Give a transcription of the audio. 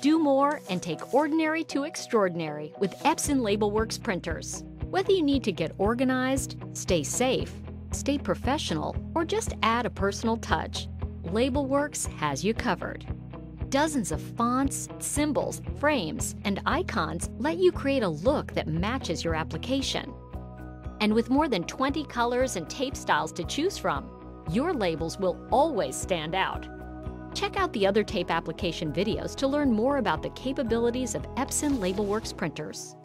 Do more and take ordinary to extraordinary with Epson LabelWorks printers. Whether you need to get organized, stay safe, stay professional, or just add a personal touch, LabelWorks has you covered. Dozens of fonts, symbols, frames, and icons let you create a look that matches your application. And with more than 20 colors and tape styles to choose from, your labels will always stand out. Check out the other tape application videos to learn more about the capabilities of Epson LabelWorks printers.